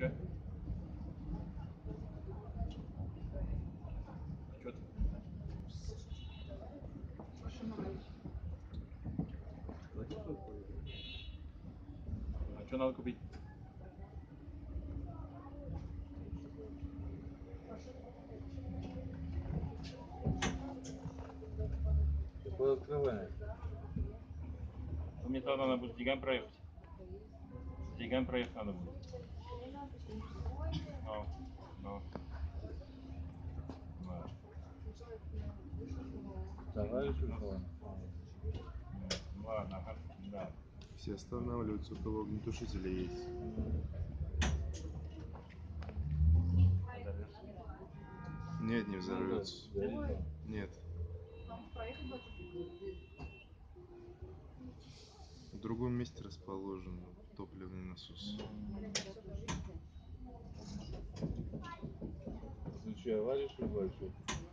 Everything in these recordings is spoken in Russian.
Че? Че ты? А что надо купить? Такое открывание. Мне тогда надо будет с деньгами проехать. С деньгами проехать надо будет. Ну, ну. Да. Товарищ Верховный. Ну ладно, ага. Да. Все останавливаются, у кого огнетушители есть. Подорвешься? Нет, не взорвется. Нет. В другом месте расположен топливный насос. Ну что, авария что ли большой?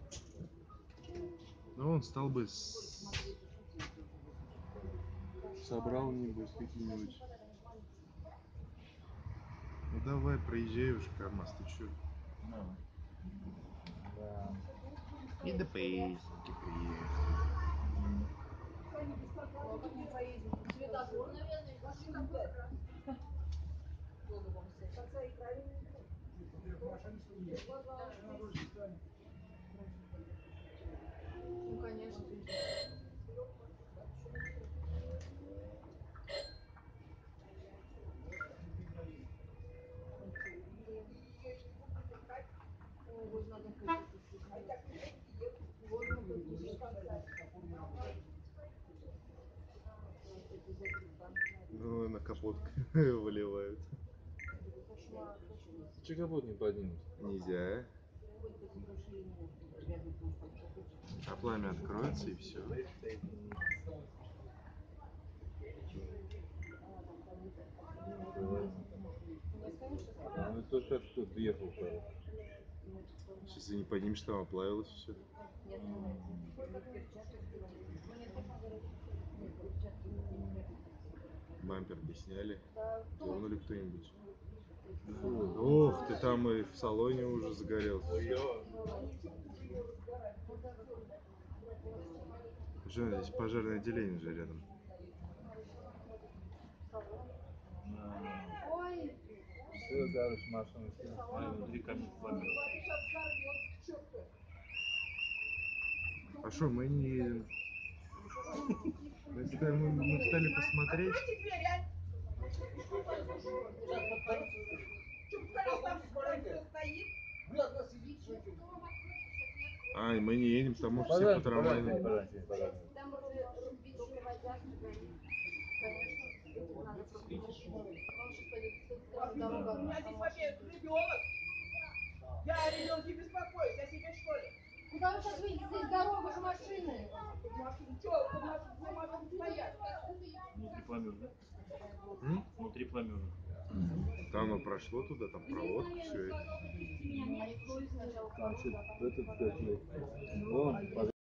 Ну, он стал бы собрал, небось, какие-нибудь. Ну давай, проезжай уже, КамАЗ, ты чё? Ну. Да. И до поездки приехал. Светофор, наверное, светофор красный. Ну, конечно. Ой, вот надо ходить. Вот мы тут видим. Ну, на капот выливают. Кошмар, кошмар. Че капот не поднимут? Нельзя. А пламя откроется и все. А ну только тут ехал, короче. Сейчас ты не поднимешь, там оплавилось все. Бамперки сняли. Тронули кто-нибудь. Ох, ты там и в салоне уже загорелся. Что, здесь пожарное отделение же рядом. Ой, Все, короче, машина все. Смотри, внутри камень пламя. А что, мы не едем? Мы хотели посмотреть. А, и мы не едем, потому что все по трамвайной. там разбить проводяк, горит. Конечно, этим надо пропустить. Он сейчас пойдет с этой стороны дорога. Ребенок! Я о ребенке беспокоюсь, о себе что ли? Куда вы сейчас выйдете? Здесь дорога же машины. Под машину, что? Под машину, где машины стоят? Внутри пламя уже. М? Внутри пламя уже. Там оно прошло туда, там проводка, все это. Значит, этот как вон,